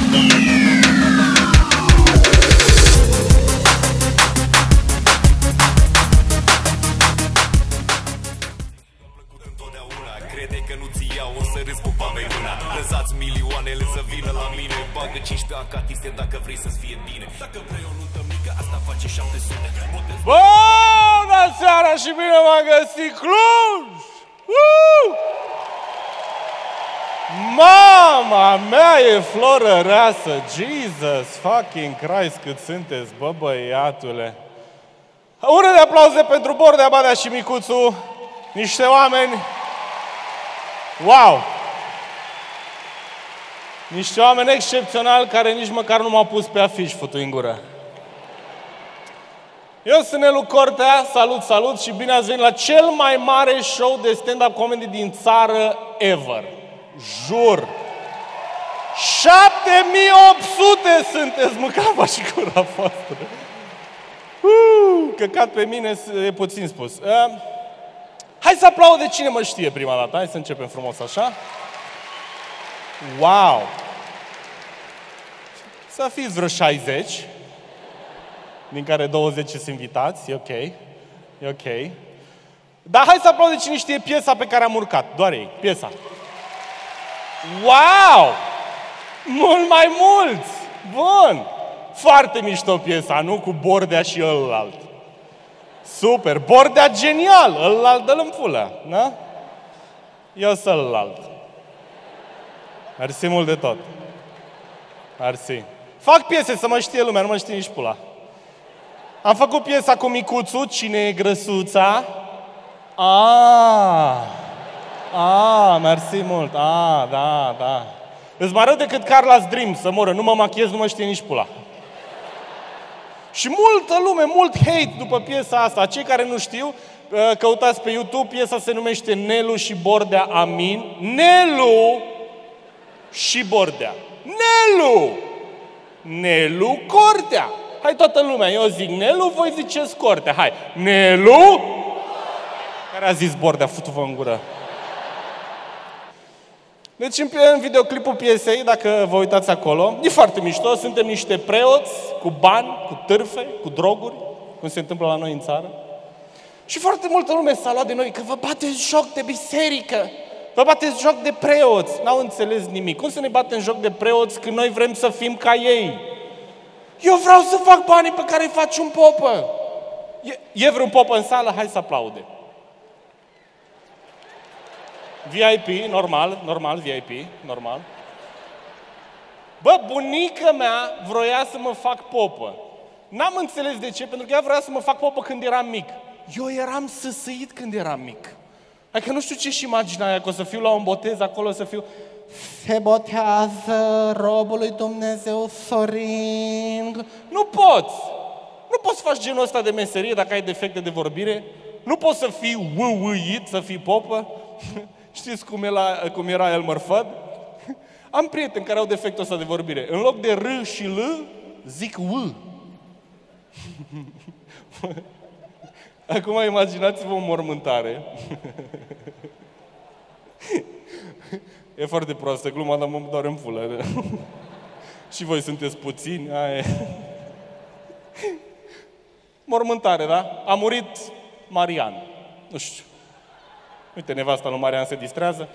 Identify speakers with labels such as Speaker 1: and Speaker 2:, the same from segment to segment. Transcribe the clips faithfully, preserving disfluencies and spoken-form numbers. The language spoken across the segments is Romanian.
Speaker 1: Crede că nu ți iau, o să râzi cu pameguna. Lăsați milioanele să vină la mine. Bagă cincisprezece acatiste dacă vrei să-ți fie bine. Dacă vrei o nuntă mică, asta face șapte sute.
Speaker 2: Bună seara și bine m-am găsit Cluj! Uh! Mama mea e floră reasă! Jesus fucking Christ, cât sunteți, bă băiatule! Ură de aplauze pentru Bordea, Badea și Micuțu. Niște oameni... Wow! Niște oameni excepționali care nici măcar nu m-au pus pe afiș, fătui în gură. Eu sunt Nelu Cortea, salut, salut și bine ați venit la cel mai mare show de stand-up comedy din țară ever. Jur! șapte mii opt sute sunteți, mâncava și gura voastră. Uh, căcat pe mine e puțin spus. Uh, hai să aplaude cine mă știe prima dată. Hai să începem frumos așa. Wow! Să fiți vreo șaizeci, din care douăzeci sunt invitați. E ok. E ok. Dar hai să aplaude cine știe piesa pe care am urcat. Doar ei. Piesa. Wow! Mult mai mulți! Bun! Foarte mișto piesa, nu? Cu Bordea și ălalt. Super! Bordea genial! Ălalt dă-l în pulă, da? Eu sunt ălalt. Mersi mult de tot. Mersi. Fac piese să mă știe lumea, nu mă știe nici pula. Am făcut piesa cu Micuțu, Cine e grăsuța? Ah! Ah, mersi mult. Ah, da, da. Îți mai rău decât Carla's Dream, să moră. Nu mă machiez, nu mă știe nici pula. Și multă lume, mult hate după piesa asta. Cei care nu știu, căutați pe YouTube, piesa se numește Nelu și Bordea Amin. Nelu și Bordea. Nelu! Nelu Cortea. Hai toată lumea, eu zic Nelu, voi ziceți Cortea. Hai, Nelu! Care a zis Bordea? Futu-vă în gură. Deci în videoclipul piesei, dacă vă uitați acolo, e foarte mișto, suntem niște preoți cu bani, cu târfe, cu droguri, cum se întâmplă la noi în țară. Și foarte multă lume s-a luat de noi, că vă bateți joc de biserică, vă bateți joc de preoți. N-au înțeles nimic. Cum să ne batem joc de preoți când noi vrem să fim ca ei? Eu vreau să fac banii pe care îi faci un popă. E, e vreun popă în sală? Hai să aplaude. V I P, normal, normal, V I P, normal. Bă, bunica mea vroia să mă fac popă. N-am înțeles de ce, pentru că ea vroia să mă fac popă când eram mic. Eu eram săsăit când eram mic. Adică nu știu ce-și imagina aia, că o să fiu la un botez acolo, o să fiu... Se botează robul lui Dumnezeu Sorin. Nu poți! Nu poți să faci genul ăsta de meserie dacă ai defecte de vorbire. Nu poți să fii ui-uit, să fii popă. Știți cum era, cum era Elmer Fudd? Am prieteni care au defectul ăsta de vorbire. În loc de R și L, zic U. Acum imaginați-vă o mormântare. E foarte proastă gluma, dar mă doare în pulă. Și voi sunteți puțini. Aia. Mormântare, da? A murit Marian. Nu știu. Uite, nevasta lui Marian se distrează.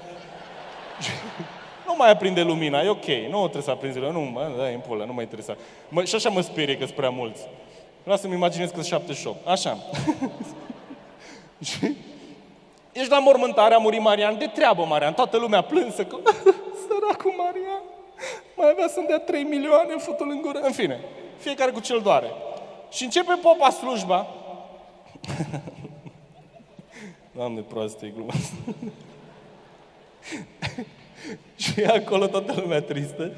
Speaker 2: Nu mai aprinde lumina, e ok. Nu trebuie să aprinzi lumina. Nu, mă, da, e în pulă, nu mă interesa. Mă, și așa mă sperie că sunt prea mulți. Vreau să-mi imaginez că sunt șaptezeci și opt. Așa. Ești la mormântare, a murit Marian. De treabă, Marian. Toată lumea plânsă. Că... Săracul Marian. Mai avea să-mi dea trei milioane, futul în gură. În fine, fiecare cu ce-l doare. Și începe popa slujba. Doamne, proastă e gluma asta. Și e acolo toată lumea tristă.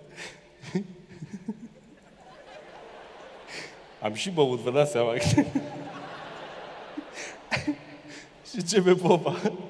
Speaker 2: Am și băut, vă dați seama. Și ce pe popa?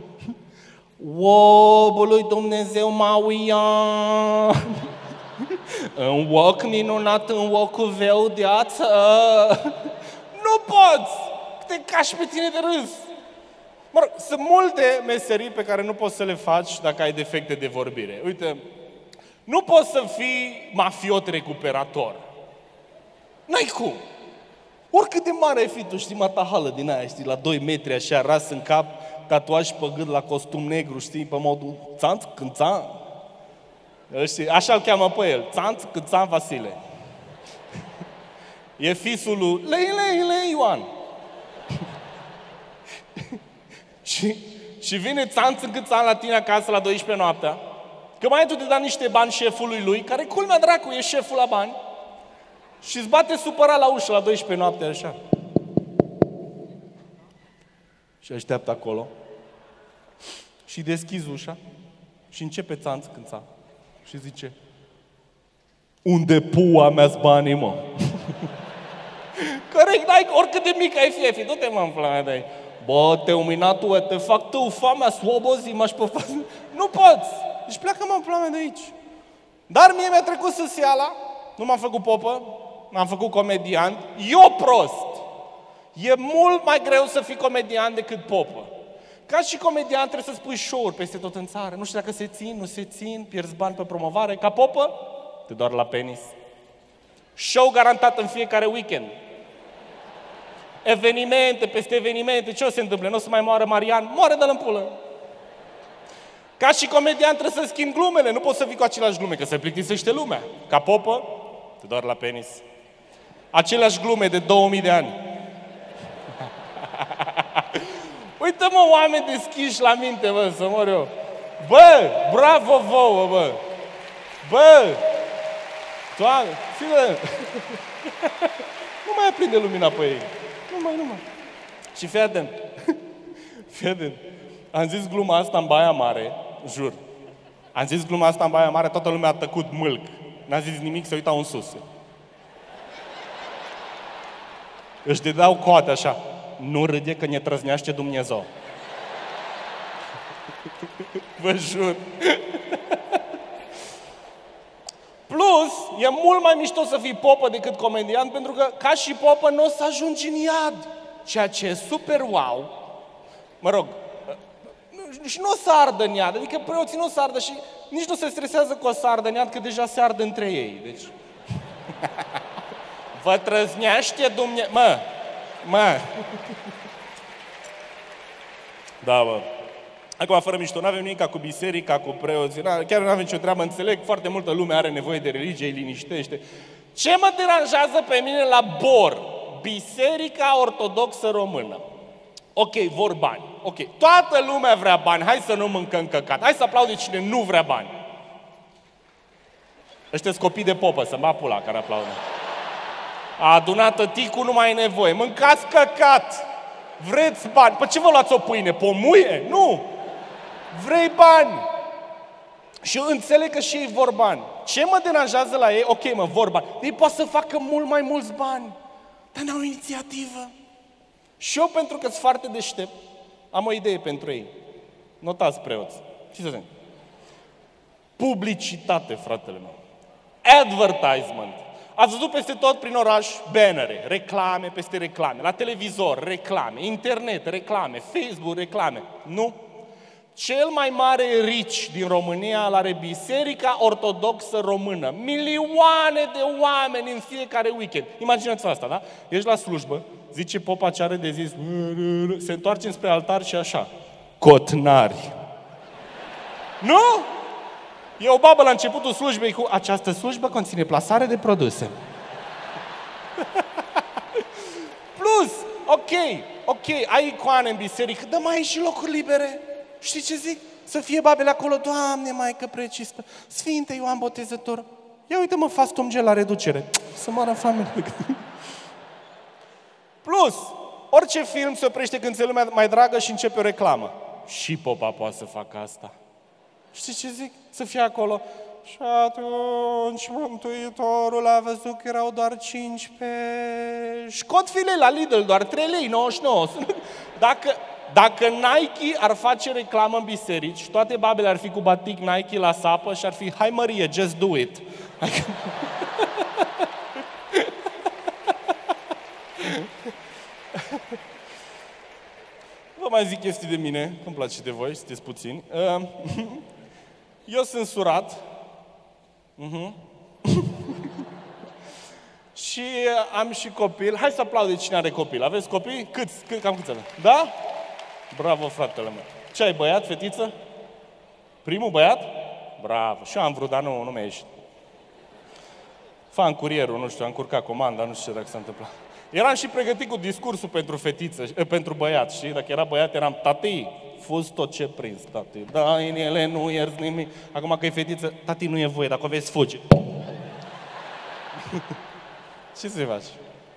Speaker 2: Obul lui Dumnezeu m-a uiat. În oc minunat, în ocul veu de ață. Nu poți! Te cași pe tine de râs. Mă rog, sunt multe meserii pe care nu poți să le faci dacă ai defecte de vorbire. Uite, Nu poți să fii mafiot recuperator. N-ai cum. Oricât de mare ai fi tu, știi, matahală din aia, știi, la doi metri așa, ras în cap, tatuaj pe gât la costum negru, știi, pe modul țanț, cântțan. Știi, așa-l cheamă pe el, țanț, cântțan Vasile. E fisul lui Lei, Lei, Lei, Ioan. și, și vine țanț în câțan la tine acasă la douăsprezece noaptea, că mai ai tu de da niște bani șefului lui, care culmea dracu, e șeful la bani, și îți bate supărat la ușă la douăsprezece noaptea, așa. Și așteaptă acolo. Și deschizi ușa și începe țanț cântța. Și zice: unde pua mea-s banii, mă? Corect, n-ai, oricât de mic ai fi, fi, du-te, mă, în plana de-ai. Bă, te umina tu, te fac tu, famea, slobozi, m-aș pe față. Nu poți! Deci pleacă, mă, în plana de aici. Dar mie mi-a trecut săseala, nu m-am făcut popă, m-am făcut comediant. Eu prost! E mult mai greu să fii comediant decât popă. Ca și comediant trebuie să spui show-uri peste tot în țară. Nu știu dacă se țin, nu se țin, pierzi bani pe promovare. Ca popă, te doar la penis. Show garantat în fiecare weekend. Evenimente peste evenimente. Ce o se întâmplă? Nu o să mai moară Marian? Moare de-l în pulă. Ca și comediant trebuie să schimbi glumele. Nu poți să vii cu aceleași glume, că se plictisește lumea. Ca popă, te doar la penis. Aceleași glume de două mii de ani. Uite-mă, oameni deschiși la minte, bă, să mor eu. Bă, bravo vouă, bă. Bă, Doamne, fii-le. Nu mai aprinde lumina pe ei. Nu mai, nu mai. Și fii atent. Fii atent. Am zis gluma asta în Baia Mare, jur. Am zis gluma asta în Baia Mare, toată lumea a tăcut mâlc. N-a zis nimic, se uitau în sus. Își dădeau coate așa. Nu râde că ne trăznește Dumnezeu. Vă jur. Plus, e mult mai mișto să fii popă decât comediant, pentru că ca și popă nu o să ajungi în iad. Ceea ce e super wow. Mă rog, și nu o să ardă în iad, adică preoții nu o să ardă și nici nu se stresează că o să ardă în iad, că deja se ardă între ei. Deci... Vă trăznește Dumnezeu... Mă! Mă! Da, bă. Acum, fără mișto, nu avem nimic ca cu biserica, cu preoții, chiar nu avem nicio treabă, înțeleg, foarte multă lume are nevoie de religie, îi liniștește. Ce mă deranjează pe mine la Bor? Biserica Ortodoxă Română. Ok, vor bani. Ok, toată lumea vrea bani, hai să nu mâncăm căcat, hai să aplaude cine nu vrea bani. Ăștia-s copii de popă, să-mi va pula care aplaudă. A adunat tăticul, nu mai e nevoie. Mâncați căcat! Vreți bani? Păi ce vă luați o pâine? Pe o muie? Nu! Vrei bani! Și eu înțeleg că și ei vor bani. Ce mă deranjează la ei? Ok, mă, vor bani. Ei poate să facă mult mai mulți bani. Dar n-au inițiativă. Și eu, pentru că sunt foarte deștept, am o idee pentru ei. Notați, preoți. Ce să zic? Publicitate, fratele meu. Advertisement. Ați văzut peste tot prin oraș bannere, reclame peste reclame, la televizor, reclame, internet, reclame, Facebook, reclame. Nu? Cel mai mare rich din România îl are Biserica Ortodoxă Română. Milioane de oameni în fiecare weekend. Imaginați-vă asta, da? Ești la slujbă, zice popa ce are de zis, se întoarce spre altar și așa. Cotnari. Nu? E o babă la începutul slujbei cu această slujbă conține plasare de produse. Plus, ok, ok, ai icoane în biserică, dar mai ai și locuri libere. Știi ce zic? Să fie babele acolo, Doamne, Maică Precistă, Sfinte Ioan Botezător. Ia uite-mă, fac Tom Gel la reducere. Să moară familie. Plus, orice film se oprește când ți-e lumea mai dragă și începe o reclamă. Și popa poate să facă asta. Știi ce zic? Să fie acolo. Și atunci Mântuitorul a văzut că erau doar cinci pești. Cot filet la Lidl, doar trei lei nouăzeci și nouă. Dacă, dacă Nike ar face reclamă în biserici, toate babele ar fi cu batic Nike la sapă și ar fi hai Marie, just do it. Vă mai zic chestii de mine, îmi place de voi, sunteți puțini. Eu sunt surat Uh-huh. Și am și copil. Hai să aplaude cine are copil. Aveți copii? Câți? Cât, cam câți aveți? Da? Bravo, fratele meu. Ce ai, băiat, fetiță? Primul băiat? Bravo. Și eu am vrut, dar nu, nu mi-a ieșit. Fan curierul, nu știu, am curcat comanda, nu știu ce dacă s-a întâmplat. Eram și pregătit cu discursul pentru fetiță, pentru băiat, știi? Dacă era băiat, eram tati, fost tot ce prins, tati. Da, în ele nu ierzi nimic. Acum că e fetiță, tati, nu e voie, dacă o vezi, fugi. Ce să-i faci?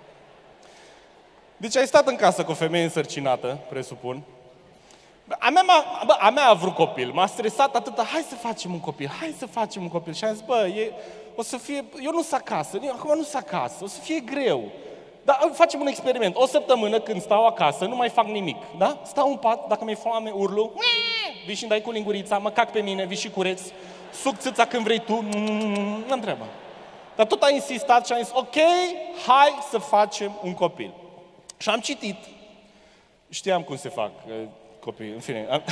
Speaker 2: Deci ai stat în casă cu o femeie însărcinată, presupun. A mea, bă, a mea a vrut copil, m-a stresat atâta, hai să facem un copil, hai să facem un copil. Și am zis, bă, e, o să fie, eu nu sunt acasă, eu, acum nu sunt acasă, o să fie greu. Dar facem un experiment, o săptămână când stau acasă, nu mai fac nimic, da? Stau în pat, dacă mi-e foame, urlu, vii și-mi dai cu lingurița, mă cac pe mine, vii și cureți, suc țâța când vrei tu, nu întreabă. Dar tot a insistat și am zis, ok, hai să facem un copil. Și am citit, știam cum se fac copii, în fine. Am,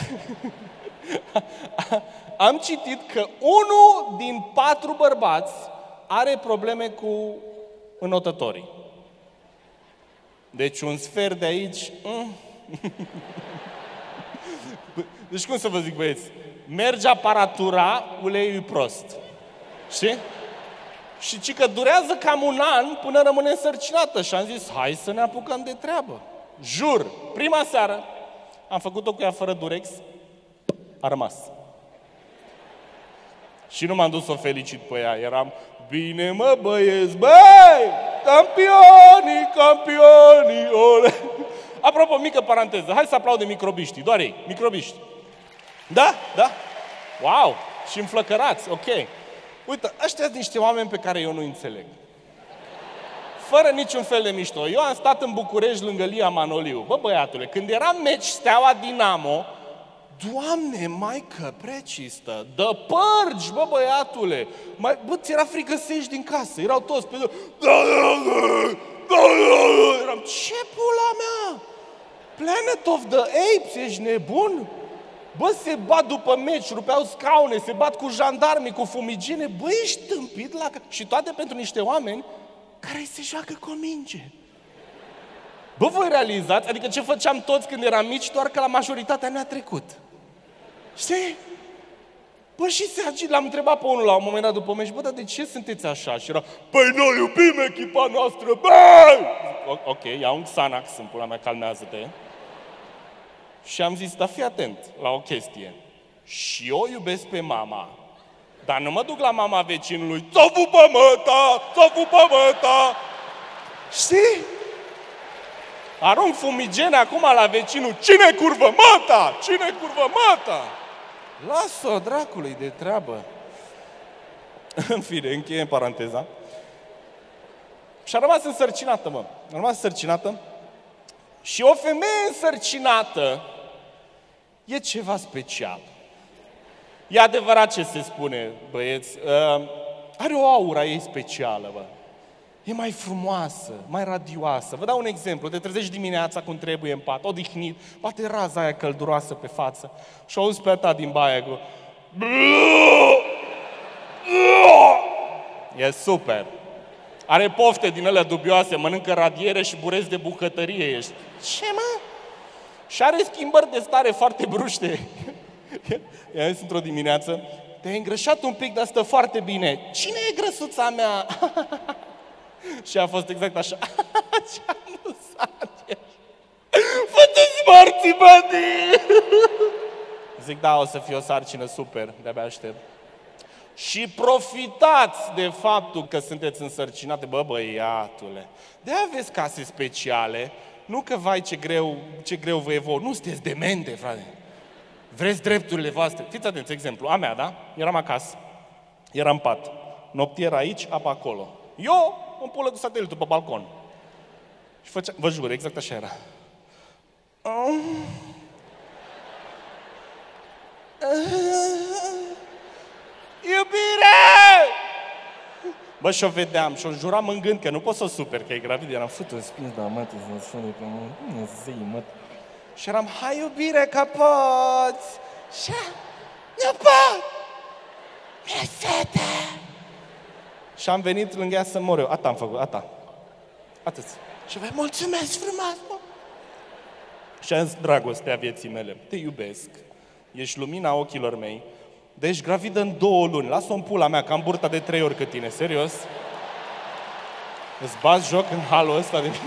Speaker 2: am citit că unul din patru bărbați are probleme cu înotătorii. Deci un sfert de aici... Mm. Deci cum să vă zic, băieți? Merge aparatura, uleiul e prost. Știi? Și ci că durează cam un an până rămâne însărcinată. Și am zis, hai să ne apucăm de treabă. Jur, prima seară am făcut-o cu ea fără durex, a rămas. Și nu m-am dus să o felicit pe ea, eram, bine mă băieți, băi, campionii, campionii, ole. Apropo, mică paranteză, hai să aplaude microbiștii, doar ei, microbiști. Da? Da? Wow! Și înflăcărați, ok. Uite, ăștia sunt niște oameni pe care eu nu înțeleg. Fără niciun fel de mișto. Eu am stat în București lângă Lia Manoliu. Bă, băiatule, când era meci Steaua Dinamo, Doamne, maică precistă, dă părgi, bă, băiatule. Mai, bă, ți era frică să ieși din casă. Erau toți pe... Eram, ce pula mea? Planet of the Apes, ești nebun? Bă, se bat după meci, rupeau scaune, se bat cu jandarmii, cu fumigene. Bă, ești tâmpit la... Și toate pentru niște oameni care se joacă cu o minge. Bă, voi realizați? Adică ce făceam toți când eram mici, doar că la majoritatea ne-a trecut. Știi? Bă, și se agit, l-am întrebat pe unul la un moment dat după meci, bă, dar de ce sunteți așa? Și era, păi noi iubim echipa noastră, bă! Ok, ia un Xanax în pula mea, calmează-te. Și am zis, dar fii atent la o chestie. Și eu iubesc pe mama, dar nu mă duc la mama vecinului, ți-o pupă măta, ți-o pupă măta. Știi? Arunc fumigene acum la vecinul, cine curvă măta? Cine curvă măta? Lasă-o dracului de treabă. În fine, încheiem paranteza. Și a rămas însărcinată, mă. A rămas însărcinată. Și o femeie însărcinată e ceva special. E adevărat ce se spune, băieți. Uh, are o aura ei specială, bă. E mai frumoasă, mai radioasă. Vă dau un exemplu. Te trezești dimineața cum trebuie în pat, odihnit, poate raza aia călduroasă pe față și auzi pe ta din baie cu... E super. Are pofte din alea dubioase, mănâncă radiere și bureți de bucătărie ești. Ce, mă? Și are schimbări de stare foarte bruște. I-am zis într-o dimineață, te-ai îngrășat un pic, dar stă foarte bine. Cine e grăsuța mea? Și a fost exact așa. Ce amuzant ești. Fă-te smarții, buddy! Zic, da, o să fie o sarcină super, de-abia aștept. Și profitați de faptul că sunteți însărcinate, bă, băiatule. De-aia aveți case speciale, nu că, vai, ce greu, ce greu vă e vouă. Nu sunteți demente, frate. Vreți drepturile voastre. Fiți atenți, exemplu, a mea, da? Eram acasă, eram în pat. Noptiera aici, apa acolo. Eu îmi pulă cu satelitul pe balcon. Și făcea, vă jur, exact așa era. Um... Iubire! Bă, și-o vedeam și-o juram în gând că nu pot să o super, că e gravid. Eram fut în spins, da, mă, te să pe mă, zi, mă. Și eram, hai, iubire, că poți! Și nu pot! Mi-e sete! Și am venit lângă ea să mor eu. Ata am făcut, ata. Atât. Și vă mulțumesc frumos, mă. Și am zis, dragostea vieții mele, te iubesc. Ești lumina ochilor mei. Deci gravidă în două luni. Lasă-o în pula mea, că am burta de trei ori cât tine. Serios? Îți bați joc în halul ăsta de...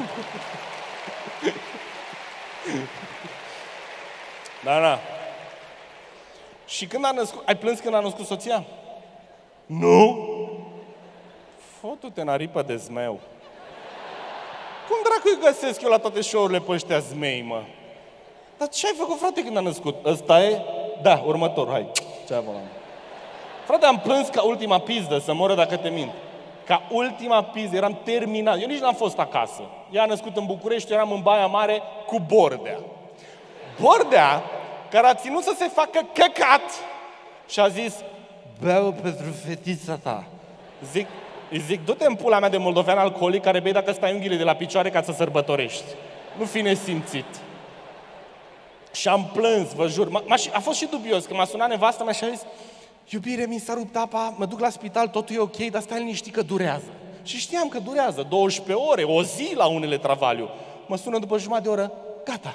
Speaker 2: Da, da. Și când a născut... Ai plâns când a născut soția? Nu? Fotu-te în aripă de zmeu. Cum dracu îi găsesc eu la toate show-urile pe ăștia zmei, mă? Dar ce ai făcut, frate, când a născut? Ăsta e? Da, următor, hai. Ce avem? Frate, am plâns ca ultima pizdă, să moră dacă te mint. Ca ultima pizdă, eram terminat. Eu nici n-am fost acasă. Ea a născut în București, eram în Baia Mare cu Bordea. Bordea, care a ținut să se facă căcat și a zis, beau pentru fetița ta. Zic, îi zic, du-te în pula mea de moldovean alcoolic care bei dacă stai unghiile de la picioare ca să sărbătorești. Nu fi nesimțit. Și am plâns, vă jur. M-a, a fost și dubios, că m-a sunat nevastă mea și a zis, iubire, mi s-a rupt apa, mă duc la spital, totul e ok, dar stai liniștit că durează. Și știam că durează, douăsprezece ore, o zi la unele travaliu. Mă sună după jumătate de oră, gata.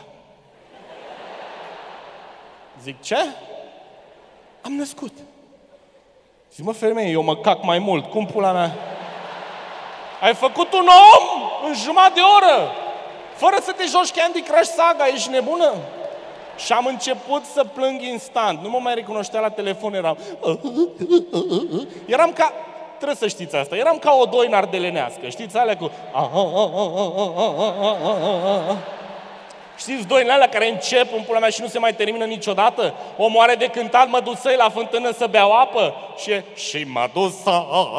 Speaker 2: Zic, ce? Am născut. Zic, mă, femeie, eu mă cac mai mult, cum pula mea? Ai făcut un om în jumătate de oră, fără să te joci Candy Crush Saga, ești nebună? Și am început să plâng instant. Nu mă mai recunoștea la telefon, eram... Eram ca... Trebuie să știți asta. Eram ca o doină ardelenească. Știți alea cu... Știți doinele alea care încep în pula mea și nu se mai termină niciodată? Omul are de cântat, mă duc să-i la fântână să beau apă. Și e... Și mă duc să...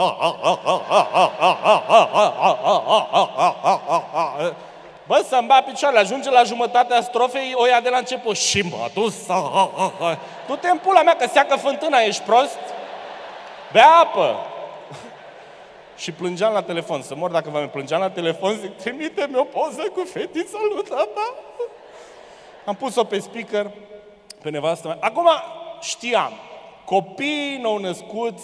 Speaker 2: Bă, să-mi bea picioarele, ajunge la jumătatea strofei, o ia de la început. Și mă duc să... Du-te în pula mea, că seacă fântâna, ești prost? Bea apă! Și plângeam la telefon, să mor dacă vă mai plângeam la telefon, zic, trimite-mi o poză cu fetița lui tata. Am pus-o pe speaker, pe nevastă mea. Acum știam, copiii nou născuți,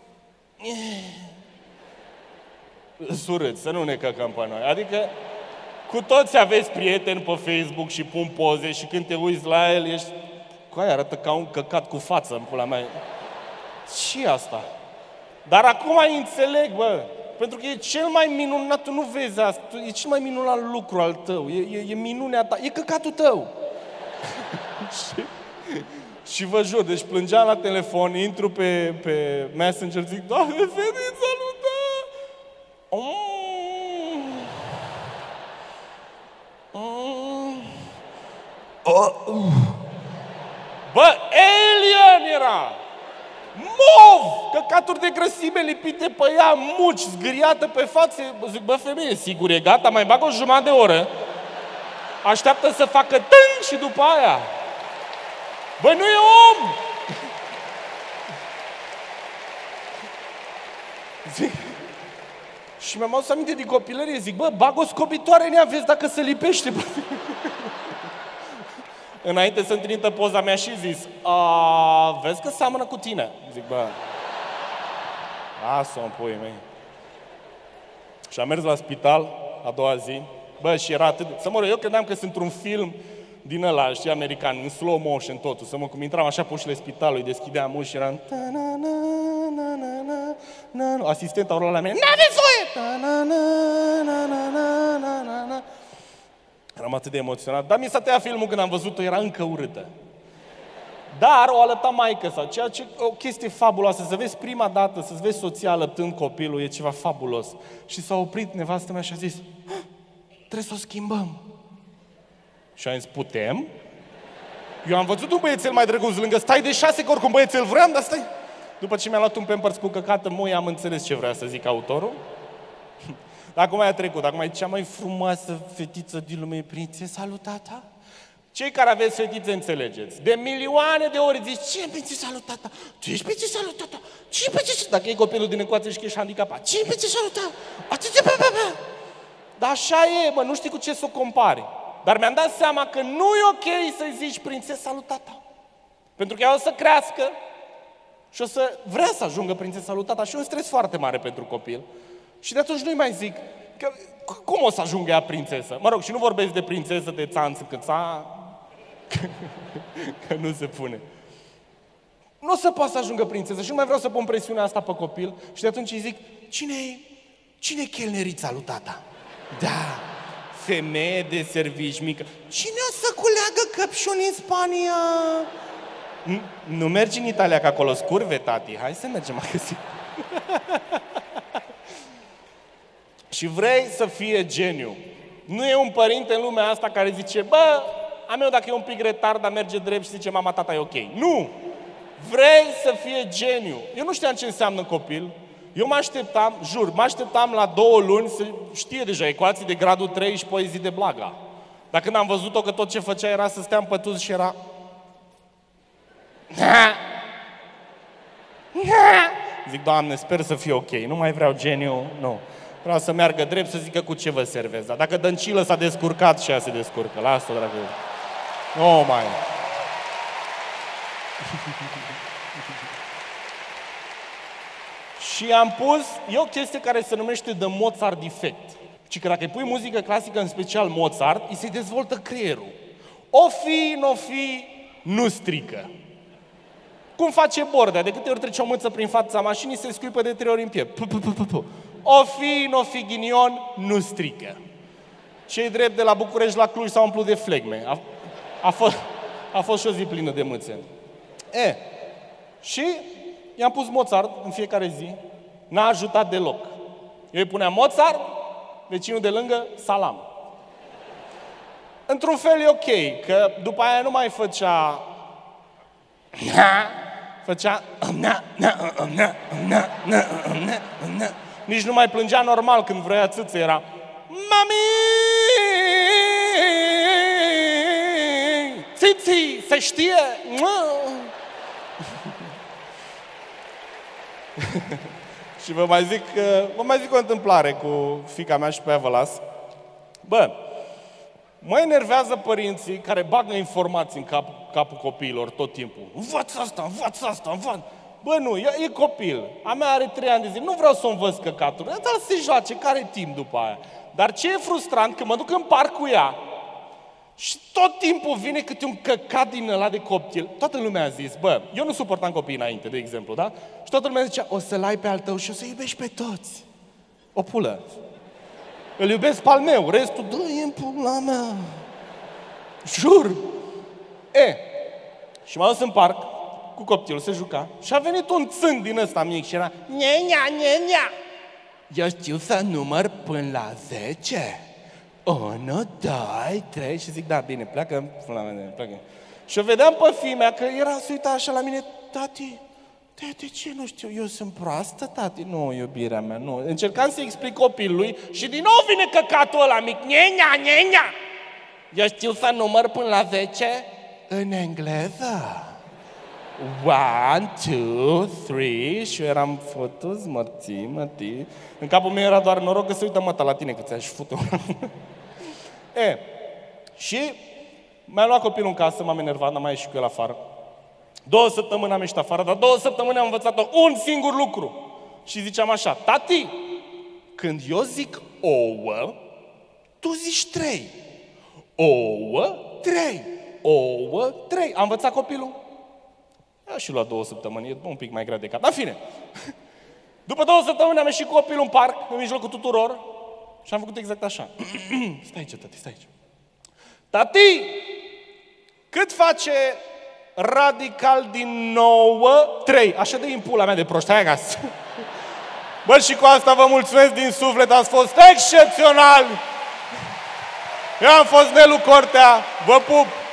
Speaker 2: surâți, să nu ne căcăm pe noi. Adică, cu toți aveți prieteni pe Facebook și pun poze și când te uiți la el, ești... Cu aia arată ca un căcat cu față în pula mea. Ce asta? Dar acum mai înțeleg, bă, pentru că e cel mai minunat, tu nu vezi asta, e cel mai minunat lucru al tău, e, e, e minunea ta, e căcatul tău. și, și vă jur, deci plângeam la telefon, intru pe, pe Messenger, zic, Doamne, fetița lui ta! Mm. Mm. Oh. Bă, alien era! Mov! Căcaturi de grăsime lipite pe ea, muci, zgâriată pe față. Zic, bă, femeie, sigur e gata, mai bag o jumătate de oră. Așteaptă să facă tâng și după aia. Bă, nu e om! Zic, și mi-am adus aminte din copilărie, zic, bă, bag o scobitoare în ea, vezi dacă se lipește. Înainte să-mi trimită poza mea și zis, a, vezi că seamănă cu tine. Zic, bă, lasă-o în puii mei. Și am mers la spital a doua zi, bă, și era atât... Să mă rog, eu credeam că sunt un film din ăla, știi, american, în slow motion totul. Să mă, cum intram așa pe ușile spitalului, deschideam uși și eram... Asistenta ora la mine, n-aveți voie! Eram atât de emoționat. Dar mi s-a tăiat filmul când am văzut-o, era încă urâtă. Dar o alăta maică sau ceea ce, o chestie fabuloasă, să vezi prima dată, să-ți vezi soția alăptând copilul, e ceva fabulos. Și s-a oprit nevastă mea și a zis, trebuie să o schimbăm. Și am zis, putem? Eu am văzut un băiețel mai drăguț lângă, stai de șase, că oricum băiețel vreau, dar stai. După ce mi-a luat un Pampers cu căcată moi, am înțeles ce vrea să zic autorul. Dar acum a trecut, acum e cea mai frumoasă fetiță din lume, prințesa lui tata. Cei care aveți fetițe înțelegeți. De milioane de ori zici, ce e prințesa lui tata? Ce ești prințesa lui tata? Ce e prințesa? Dacă e copilul din ecuație și că ești handicapat. Ce e prințesa lui tata? Atât de bă. Dar așa e, mă, nu știi cu ce să o compari. Dar mi-am dat seama că nu e ok să-i zici prințesa lui tata. Pentru că ea o să crească Și o să vrea să ajungă prințesa lui tata și e un stres foarte mare pentru copil. Și de atunci nu-i mai zic, că, cum o să ajungă ea prințesă? Mă rog, și nu vorbesc de prințesă, de țanță, câța, că nu se pune. Nu o să poată să ajungă prințesă și nu mai vreau să pun presiunea asta pe copil. Și de atunci îi zic, cine-i cine chelnerița lui tata? Da, femeie de servici mică. Cine o să culeagă căpșuni în Spania? Nu mergi în Italia, că acolo scurve, tati. Hai să mergem acasă. Și vrei să fie geniu. Nu e un părinte în lumea asta care zice, bă, a meu dacă e un pic retard, dar merge drept și zice, mama, tata, e ok. Nu! Vrei să fie geniu. Eu nu știam ce înseamnă copil. Eu mă așteptam, jur, mă așteptam la două luni să știe deja ecuații de gradul trei și poezii de Blaga. Dar când am văzut-o că tot ce făcea era să stea în pătuz și era... Zic, Doamne, sper să fie ok, nu mai vreau geniu, nu. Vreau să meargă drept, să zică cu ce vă servez. Dar dacă Dăncilă s-a descurcat și ea se descurcă. Lasă-o, dragă. Nu mai... Și am pus, e o chestie care se numește The Mozart Effect. Și că dacă îi pui muzică clasică, în special Mozart, îi se dezvoltă creierul. O fi, n-o fi, nu strică. Cum face Bordea? De câte ori trece o mâță prin fața mașinii, se scuipă de trei ori în piept. O fi, n-o fi ghinion, nu strică. Cei drept de la București la Cluj s-au umplut de flegme. A, a, fost, a fost și o zi plină de mâțe. E, și i-am pus Mozart în fiecare zi. N-a ajutat deloc. Eu îi puneam Mozart, vecinul de lângă, salam. Într-un fel e ok, că după aia nu mai făcea... Făcea... Nici nu mai plângea normal când vrea țâță, era... Mami! Țiții, se știe! Și vă mai zic, vă mai zic o întâmplare cu fiica mea și pe aia vă las. Bă, mă enervează părinții care bagă informații în cap, capul copiilor tot timpul. Învață asta, învață asta, învață. Bă, nu, e, e copil. A mea are trei ani de zi. Nu vreau să o învăț căcaturi. Dar să se joace, care timp după aia. Dar ce e frustrant, că mă duc în parc cu ea și tot timpul vine câte un căcat din ăla de copil. Toată lumea a zis, bă, eu nu suportam copiii înainte, de exemplu, da? Și toată lumea zicea, o să-l ai pe al tău și o să iubești pe toți. O pulă. Îl iubesc pe al meu, restul, dă-i în pula mea. Jur. E, și m-am dus în parc cu copilul, se juca, și a venit un țânc din ăsta mic și era nye-nea, nye-nea. Eu știu să număr până la zece. Unu, doi, trei, și zic, da, bine, pleacă, până la mine, pleacă. Și o vedeam pe fimea că era să uita așa la mine, tati, de, de ce nu știu, eu sunt proastă, tati? Nu, iubirea mea, nu. Încercam să explic copilului și din nou vine căcatul ăla mic, nye-nea, nye-nea. Eu știu să număr până la zece în engleză. One, two, three, și eu eram fotos, mărții, mărții. În capul meu era doar noroc că se uită măta la tine, că ți-aș fute. E, și mi-a luat copilul în casă, m-am enervat, n-am mai ieșit cu el afară. Două săptămâni am ieșit afară, dar două săptămâni am învățat un singur lucru. Și ziceam așa, tati, când eu zic ouă, tu zici trei. Ouă, trei. Ouă, trei. Am învățat copilul. A și luat două săptămâni, e un pic mai greu de cap. Dar în fine, după două săptămâni am ieșit cu copilul în parc, în mijlocul tuturor, și am făcut exact așa. Stai aici, tati, stai aici. Tati, cât face radical din nouă? Trei. Așa de în pula mea de proști, hai acasă. Bă, și cu asta vă mulțumesc din suflet, ați fost excepțional. Eu am fost Nelu Cortea, vă pup.